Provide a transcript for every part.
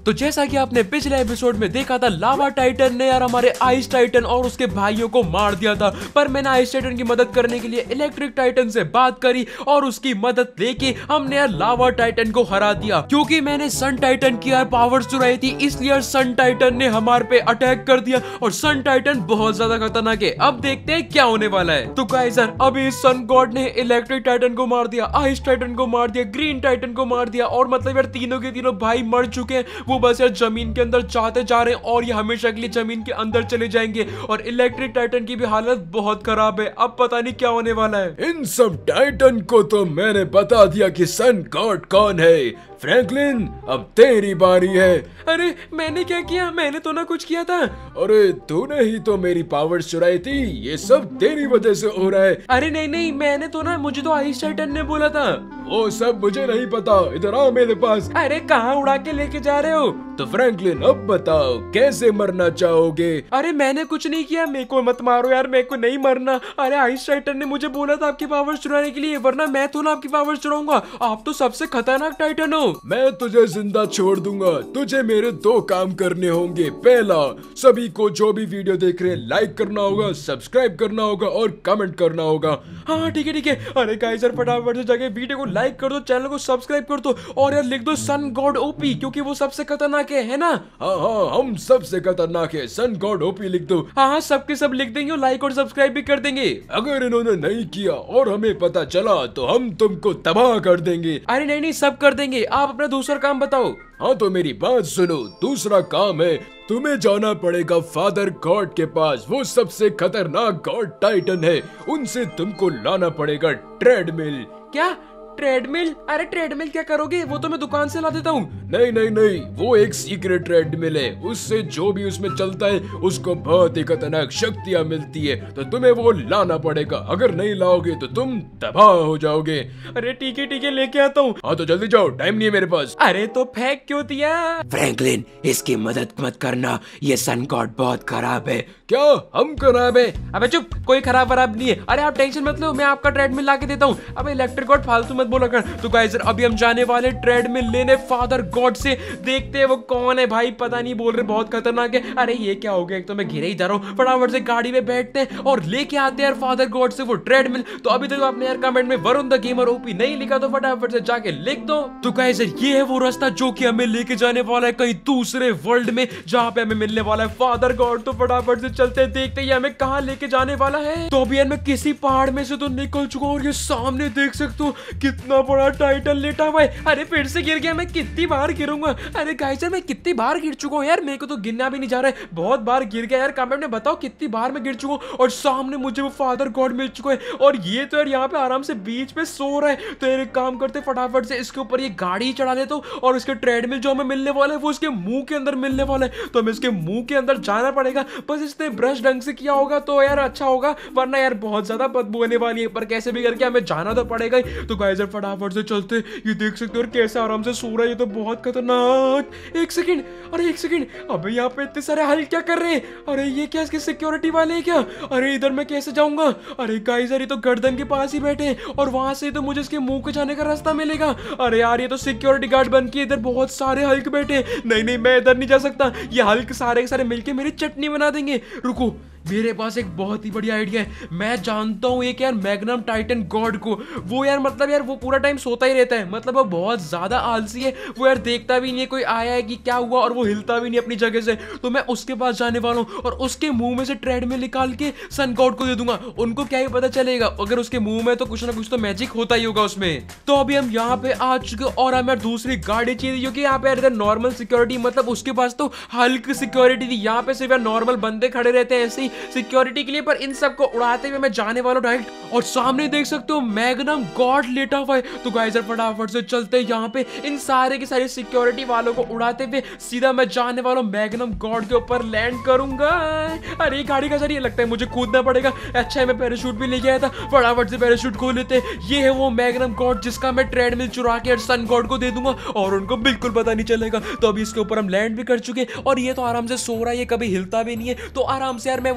तो जैसा कि आपने पिछले एपिसोड में देखा था, लावा टाइटन ने यार हमारे आइस टाइटन और उसके भाइयों को मार दिया था, पर मैंने आइस टाइटन की मदद करने के लिए इलेक्ट्रिक टाइटन से बात करी और उसकी मदद लेके हमने यार लावा टाइटन को हरा दिया। क्योंकि मैंने सन टाइटन की यार पावर चुराई थी, इसलिए सन टाइटन ने हमारे पे अटैक कर दिया और सन टाइटन बहुत ज्यादा खतरनाक है। अब देखते हैं क्या होने वाला है। तो गाइस यार अभी सन गॉड ने इलेक्ट्रिक टाइटन को मार दिया, आइस टाइटन को मार दिया, ग्रीन टाइटन को मार दिया और मतलब यार तीनों के तीनों भाई मर चुके हैं। वो बस यार जमीन के अंदर जाते जा रहे हैं और ये हमेशा के लिए जमीन के अंदर चले जाएंगे और इलेक्ट्रिक टाइटन की भी हालत बहुत खराब है। अब पता नहीं क्या होने वाला है। इन सब टाइटन को तो मैंने बता दिया कि सन गॉड कौन है। फ्रैंकलिन अब तेरी बारी है। अरे मैंने क्या किया? मैंने तो ना कुछ किया था। अरे तूने ही तो मेरी पावर चुराई थी, ये सब तेरी वजह से हो रहा है। अरे नहीं नहीं, मैंने तो ना, मुझे तो आइस टाइटन ने बोला था। वो सब मुझे नहीं पता, इधर आओ मेरे पास। अरे कहाँ उड़ा के लेके जा रहे हो? तो फ्रैंकलिन अब बताओ कैसे मरना चाहोगे? अरे मैंने कुछ नहीं किया, मेरे को मत मारो यार, मेरे को नहीं मरना। अरे आइस टाइटन ने मुझे बोला था आपकी पावर चुराने के लिए, वरना मैं तो ना आपकी पावर चुराऊंगा। आप तो सबसे खतरनाक टाइटन हो। मैं तुझे जिंदा छोड़ दूंगा। तुझे मेरे 2 काम करने होंगे। पहला, सभी को जो भी वीडियो देख रहे हैं लाइक करना होगा, सब्सक्राइब करना होगा और कमेंट करना होगा। हाँ ठीक है ठीक है। अरे गाइस यार फटाफट से जाके वीडियो को लाइक कर दो, चैनल को सब्सक्राइब कर दो और यार लिख दो सन गॉड ओपी, क्योंकि वो सबसे खतरनाक है ना? हाँ हाँ, हम सबसे खतरनाक है। सन गॉड ओपी लिख दो। हाँ हाँ, सबके सब लिख देंगे और लाइक और सब्सक्राइब भी कर देंगे। अगर इन्होंने नहीं किया और हमें पता चला तो हम तुमको तबाह कर देंगे। अरे नहीं नहीं, सब कर देंगे। आप अपना दूसरा काम बताओ। हाँ तो मेरी बात सुनो, दूसरा काम है तुम्हें जाना पड़ेगा फादर गॉड के पास। वो सबसे खतरनाक गॉड टाइटन है, उनसे तुमको लाना पड़ेगा ट्रेडमिल। क्या ट्रेडमिल? अरे ट्रेडमिल क्या करोगे? वो तो मैं दुकान से ला देता हूँ। नहीं नहीं नहीं, वो एक सीक्रेट ट्रेडमिल है। उससे जो भी उसमें चलता है उसको बहुत ही खतरनाक शक्तियाँ मिलती है, तो तुम्हें वो लाना पड़ेगा। अगर नहीं लाओगे तो तुम तबाह हो जाओगे। अरे ठीक है लेके आता हूँ। हाँ तो जल्दी जाओ, टाइम नहीं है मेरे पास। अरे तो फेंक क्यों दिया? फ्रैंकलिन इसकी मदद मत करना, ये सन गॉड बहुत खराब है। क्या हम खराब है? अबे चुप, कोई खराब नहीं है। अरे आप टेंशन मत लो, मैं आपका ट्रेडमिल ला के देता हूँ। अबे इलेक्ट्रिक गॉड फालतू मत बोला कर। तो गाइस अभी हम जाने वाले ट्रेडमिल लेने फादर गॉड से। देखते हैं वो कौन है भाई, पता नहीं, बोल रहे बहुत खतरनाक है। अरे ये क्या हो गया, एक तो मैं घिरे ही जा रहा हूँ। फटाफट से गाड़ी में बैठते हैं और लेके आते हैं यार फादर गॉड से वो ट्रेडमिल। तो अभी तक आपने यार कमेंट में वरुण द गेमर ओपी नहीं लिखा तो फटाफट से जाके लिख दो। तो गाइस ये है वो रास्ता जो कि हमें लेके जाने वाला है कहीं दूसरे वर्ल्ड में, जहाँ पे हमें मिलने वाला है फादर गॉड। तो फटाफट से चलते हैं, देखते हैं हमें कहाँ लेके जाने वाला है। तो अभी यार मैं किसी पहाड़ में से तो निकल चुका हूँ और ये सामने देख सकते हो कितना बड़ा टाइटन लेटा हुआ है। अरे फिर से गिर गया, मैं कितनी बार गिरूंगा? अरे गाइस यार मैं कितनी बार गिर चुका हूँ यार, मेरे को तो गिनना भी नहीं जा रहा है। बहुत बार गिर गया यार, कमेंट में बताओ कितनी बार मैं गिर चुका हूँ। और सामने मुझे वो फादर गॉड मिल चुका है और ये तो यार यहाँ पे आराम से बीच में सो रहा है। तो यार एक काम करते फटाफट से इसके ऊपर ये गाड़ी चढ़ा देता हूँ और इसके ट्रेडमिल जो हमें मिलने वाला है वो इसके मुंह के अंदर मिलने वाला है। तो हमें इसके मुंह के अंदर जाना पड़ेगा। बस इसने ब्रश ढंग से किया होगा तो यार अच्छा होगा, वरना यार बहुत ज्यादा बदबू होने वाली है। पर कैसे भी करके हमें जाना तो पड़ेगा ही। तो गाइस फटाफट से चलते, ये देख सकते हो और कैसे आराम से सो रहा है, ये तो बहुत खतरनाक। एक सेकंड, अरे एक सेकंड, अबे यहाँ पे इतने सारे हल क्या कर रहे हैं? अरे ये क्या, इसके सिक्योरिटी वाले हैं क्या? अरे इधर मैं कैसे जाऊंगा? अरे गाइस यार ये तो गर्दन के पास ही बैठे हैं और वहां से तो मुझे इसके मुंह के जाने का रास्ता मिलेगा। अरे यार ये तो सिक्योरिटी गार्ड बन के इधर बहुत सारे हल्क बैठे हैं। नहीं नहीं, मैं इधर नहीं जा सकता, ये हल्क सारे के सारे मिलके मेरी चटनी बना देंगे। रुको, मेरे पास एक बहुत ही बढ़िया आइडिया है। मैं जानता हूँ एक यार मैग्नम टाइटन गॉड को, वो यार मतलब यार वो पूरा टाइम सोता ही रहता है, मतलब वो बहुत ज्यादा आलसी है। वो यार देखता भी नहीं है कोई आया है कि क्या हुआ और वो हिलता भी नहीं अपनी जगह से। तो मैं उसके पास जाने वाला हूँ और उसके मुंह में से ट्रेडमिल निकाल के सन गॉड को दे दूंगा। उनको क्या ही पता चलेगा, अगर उसके मुंह में तो कुछ ना कुछ तो मैजिक होता ही होगा उसमें। तो अभी हम यहाँ पे आ चुके और हमें दूसरी गाड़ी चाहिए, क्योंकि यहाँ पे यार नॉर्मल सिक्योरिटी, मतलब उसके पास तो हल्क सिक्योरिटी थी, यहाँ पे सिर्फ यार नॉर्मल बंदे खड़े रहते हैं ऐसे ही सिक्योरिटी के लिए। पर इन सबको उड़ाते हुए मैं जाने वाला हूं डायरेक्ट, और सामने देख सकते हो मैग्नम गॉड लेटा हुआ है। तो गाइस फटाफट से चलते हैं यहाँ पे, इन सारे की सारी सिक्योरिटी वालों को उड़ाते हुए सीधा मैं जाने वाला हूँ मैग्नम गॉड के ऊपर लैंड करूंगा। अरे गाड़ी का जरिए लगता है मुझे कूदना पड़ेगा। अच्छा है मैं पैराशूट भी लेके आया था, फटाफट से पैराशूट खोल लेते हैं। ये है वो मैग्नम गॉड जिसका मैं ट्रेडमिल चुरा के सन गॉड को दे दूंगा और उनको बिल्कुल पता नहीं चलेगा। तो अभी इसके ऊपर हम लैंड भी कर चुके हैं और ये तो आराम से सो रहा है, ये कभी हिलता भी नहीं है। तो आराम से यार मैं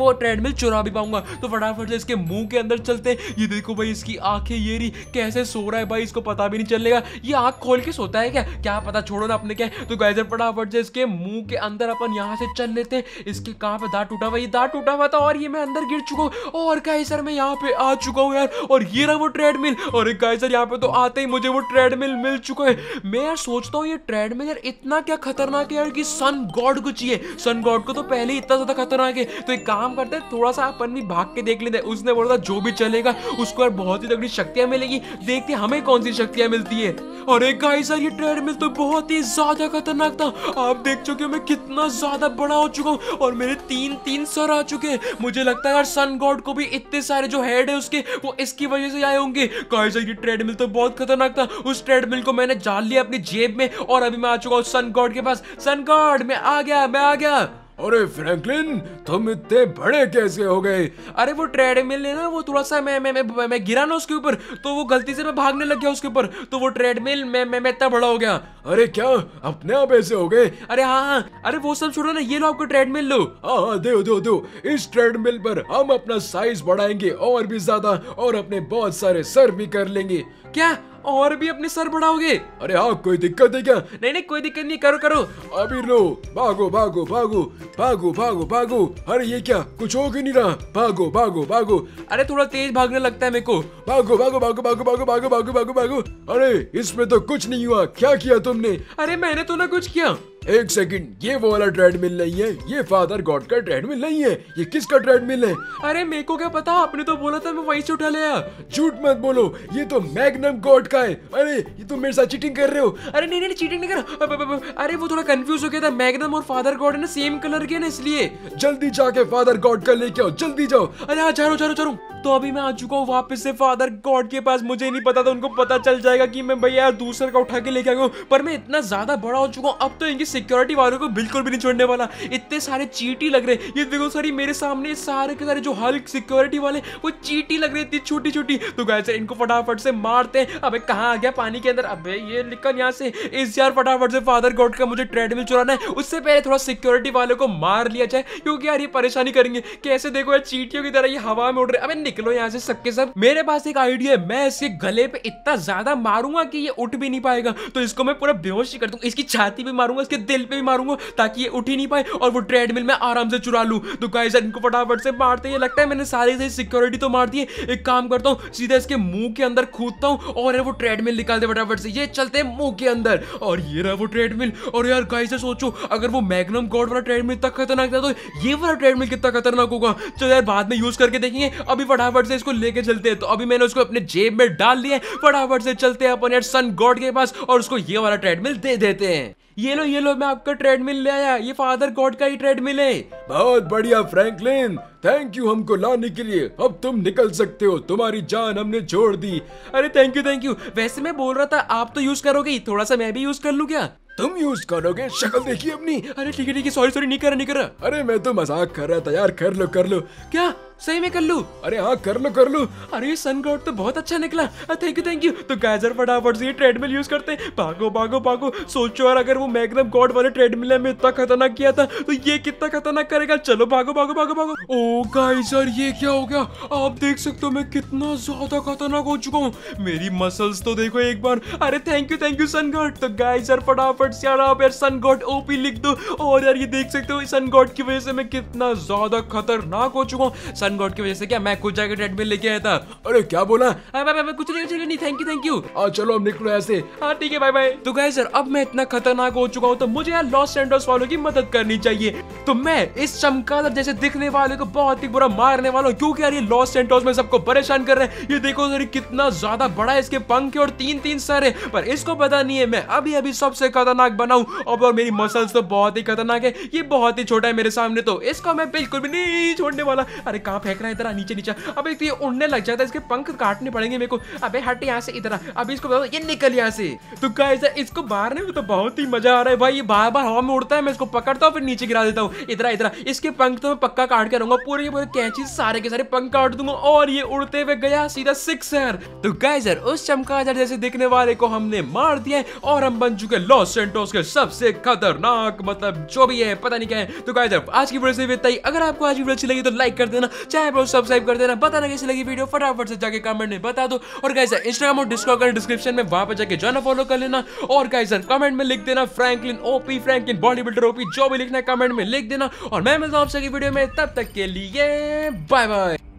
वो ट्रेडमिल चुरा भी पाऊंगा। तो फटाफट से इसके मुंह के अंदर चलते हैं। ये देखो भाई इसकी आंखें ये रही कैसे सो रहा है भाई, इसको पता भी नहीं चलेगा ये आंख खोल के सोता है क्या पता, छोड़ो ना अपने क्या। तो गाइस फटाफट से इसके मुंह के अंदर अपन यहाँ से चल लेते हैं। इसके कहाँ पे दांत टूटा हुआ, ये दांत टूटा हुआ था और ये मैं अंदर गिर चुका हूँ। और गाइस सर मैं यहाँ पे आ चुका हूँ यार, और ये रहा वो ट्रेडमिल। और गाइस सर यहाँ पे तो आते ही मुझे वो ट्रेडमिल मिल चुका है। मैं यार सोचता हूँ ये ट्रेडमिल यार इतना क्या खतरनाक है यार कि सन गॉड को चाहिए। सन गॉड को तो पहले ही इतना ज्यादा खतरनाक है। तो एक काम करते हैं, थोड़ा सा अपन भी भाग के देख लेते हैं। उसने बोला था जो भी चलेगा उसको यार बहुत ही तगड़ी शक्तियां मिलेगी, देखते हमें कौन सी शक्तियां मिलती है। अरे गाइस यार ये ट्रेडमिल तो बहुत ही ज्यादा खतरनाक था। आप देख चुके हो मैं कितना ज्यादा बड़ा हो चुका हूँ और मेरे तीन सर आ चुके हैं। मुझे लगता है यार सन गॉड को भी इतने सारे जो हेड है उसके वो इसकी वजह से आए होंगे। गाइस ये ट्रेडमिल तो बहुत खतरनाक था। उस ट्रेडमिल को मैंने डाल लिया अपनी जेब में और अभी मैं आ चुका हूँ सन गॉड के पास। सन गॉड मैं आ गया। अरे फ्रैंकलिन तुम इतने बड़े कैसे हो गए? अरे वो ट्रेडमिल है ना, वो थोड़ा सा मैं गिरा ना उसके ऊपर, तो वो गलती से मैं भागने लग गया उसके ऊपर, तो वो ट्रेडमिल मैं इतना बड़ा हो गया। अरे क्या अपने आप ऐसे हो गए? अरे हाँ, अरे वो सब छोड़ो ना, ये लो आपको ट्रेडमिल लो। हाँ दो। इस ट्रेडमिल पर हम अपना साइज बढ़ाएंगे और भी ज्यादा और अपने बहुत सारे सर भी कर लेंगे। क्या और भी अपने सर बढ़ाओगे? अरे हाँ कोई दिक्कत है क्या? नहीं कोई दिक्कत नहीं, करो। अभी लो, भागो। अरे ये क्या, कुछ हो ही नहीं रहा। भागो। अरे थोड़ा तेज भागने लगता है मेरे को। भागो। अरे इसमें तो कुछ नहीं हुआ, क्या किया तुमने? अरे मैंने तो ना कुछ किया। एक सेकंड, ये वो वाला ट्रेडमिल नहीं है, ये फादर गॉड का ट्रेडमिल नहीं है। ये किसका ट्रेडमिल है? अरे मेरे को क्या पता, आपने तो बोला था मैं वहीं से उठा लिया। झूठ मत बोलो, ये तो मैग्नम गॉड का है। अरे ये तुम मेरे साथ चीटिंग कर रहे हो। अरे नहीं चीटिंग नहीं कर। अरे वो थोड़ा कंफ्यूज हो गया था, मैग्नम और फादर गॉड है ना सेम कलर के ना, इसलिए। जल्दी जाके फादर गॉड का लेके आओ, जल्दी जाओ। अरे हाँ चलो। तो अभी मैं आ चुका हूँ वापस से फादर गॉड के पास। मुझे नहीं पता था उनको पता चल जाएगा कि मैं भैया यार दूसरे का उठा के लेके आ गया हूँ, पर मैं इतना ज्यादा बड़ा हो चुका हूँ अब तो इनकी सिक्योरिटी वालों को बिल्कुल भी नहीं छोड़ने वाला। इतने सारे चीटी लग रहे, ये देखो सारी मेरे सामने सारे के सारे जो हल्क सिक्योरिटी वाले वो चीटी लग रहे, इतनी छोटी। तो गाइस इनको फटाफट से मारते हैं। अबे कहाँ आ गया पानी के अंदर? अबे ये निकल यहाँ से। इस यार फटाफट से फादर गॉड का मुझे ट्रेडमिल चुराना है, उससे पहले थोड़ा सिक्योरिटी वालों को मार लिया जाए, क्योंकि यार ये परेशानी करेंगे। कैसे देखो यार चीटियों की तरह ये हवा में उड़ रहे। अबे निकलो यहाँ से सबके सब। मेरे पास एक आइडिया है, मैं इसके गले पे इतना ज्यादा मारूंगा कि ये उठ भी नहीं पाएगा। तो इसको मैं पूरा बेहोश ही कर दूंगा, इसकी छाती पे मारूंगा, इसके दिल पे भी मारूंगा, ताकि ये उठ ही नहीं पाए और वो ट्रेडमिल में आराम से चुरा लूं। तो गाइस इनको फटाफट से मारते हैं। लगता है मैंने सारी सिक्योरिटी तो मार दी है। एक काम करता हूँ, सीधा इसके मुंह के अंदर कूदता हूँ और वो ट्रेडमिल निकाल दे फटाफट से। ये चलते हैं मुंह के अंदर और ये रहा वो ट्रेडमिल। और यार गाइस सोचो, अगर वो मैग्नम गॉड वाला ट्रेडमिल इतना खतरनाक था तो ये वाला ट्रेडमिल कितना खतरनाक होगा। चलो यार बाद में यूज करके देखेंगे, अभी फटाफट से इसको लेके चलते हैं। तो अभी मैंने उसको अपने जेब में डाल लिया है। फटाफट से चलते हैं अपन यार सन गॉड के पास और उसको ये वाला ट्रेडमिल दे देते हैं। ये लो मैं आपका ट्रेडमिल ले आया, ये फादर गॉड का ही ट्रेडमिल है। बहुत बढ़िया फ्रैंकलिन, थैंक यू हमको लाने के लिए। अब तुम निकल सकते हो, तुम्हारी जान हमने छोड़ दी। अरे थैंक यू। वैसे मैं बोल रहा था आप तो यूज करोगे, थोड़ा सा मैं भी यूज कर लूं क्या? तुम यूज करोगे? शक्ल देखिए अपनी। अरे ठीक है सॉरी नहीं कर रहा। अरे मैं तो मजाक कर रहा था यार, कर लो। क्या सही में कर लूं? अरे हाँ कर लो। अरे ये सन गॉड तो बहुत अच्छा निकला। Thank you. तो गाइस फटाफट से ये ट्रेडमिल यूज करते हैं। भागो। सोचो यार अगर वो मैग्नम गॉड वाले ट्रेडमिल में इतना खतरनाक किया था तो ये कितना खतरनाक करेगा। चलो भागो। ओ गाइस यार ये क्या हो गया? आप देख सकते हो मैं कितना ज्यादा खतरनाक हो चुका हूँ। मेरी मसल्स तो देखो एक बार। अरे थैंक यू सन गॉड। तो गाइस यार फटाफट से यार आप यार सन गॉड ओपी लिख दो। और यार ये देख सकते हो सन गॉड की वजह से मैं कितना ज्यादा खतरनाक हो चुका हूँ। सन गॉड की वजह से क्या मैं खुद जाकर ट्रेडमिल लेके आया था। अरे क्या बोला? कुछ नहीं। Thank you. चलो हम निकलो ऐसे। हाँ ठीक है, बाय। तो गाइस यार अब मैं इतना खतरनाक हो चुका हूँ तो मुझे यार लॉस सैंटोस वालों की मदद करनी चाहिए। तो मैं इस चमगादड़ जैसे दिखने वाले को बहुत ही बुरा मारने वाला हूँ, क्योंकि यार ये लॉस सैंटोस में सबको परेशान कर रहे हैं। ये देखो सर कितना ज्यादा बड़ा है, इसके पंख और तीन सर है, पर इसको पता नहीं है मैं अभी सबसे खतरनाक बनाऊं। और मेरी मसल्स तो बहुत ही खतरनाक है, ये बहुत ही छोटा है मेरे सामने, तो इसको मैं बिल्कुल भी नहीं छोड़ने वाला। अरे कहाँ फेंक रहा है इधर? नीचे। अबे तो ये उड़ने लग जाता है, इसके पंख काटने पड़ेंगे मेरे को। अबे हट यहाँ से इधर। अभी इसको बताओ ये निकल यहाँ से। तो गाइस इसको मारने में तो बहुत ही मजा आ रहा है भाई, ये बार हवा में उड़ता है, मैं इसको पकड़ता हूँ फिर नीचे गिरा देता हूँ। इधर इसके पंख तो मैं पक्का काट के रहूंगा, पूरे कैंची सारे के सारे पंख काट दूंगा और ये उड़ते हुए गया सीधा 6 यार। तो गाइस यार उस चमगादड़ जैसे दिखने वाले को हमने मार दिया है और हम बन चुके लॉस सैंटोस के सबसे खतरनाक मतलब जो भी है पता नहीं क्या है। तो गाइस यार आज की वीडियो से इतना ही। अगर आपको आज की वीडियो अच्छी लगी तो लाइक कर देना, चैनल को सब्सक्राइब कर देना, बताना कैसी लगी वीडियो फटाफट से जाके कमेंट में बता दो। और गाइस यार इंस्टाग्राम और डिस्कॉर्ड का डिस्क्रिप्शन में वहां पे जाके जाना फॉलो कर लेना। और गाइस यार कमेंट में लिख देना Franklin OP, Franklin body builder OP, जो भी लिखना है कमेंट में लिख देना। और मैं मिलता हूं आपसे अगली वीडियो में, तब तक के लिए बाय बाय।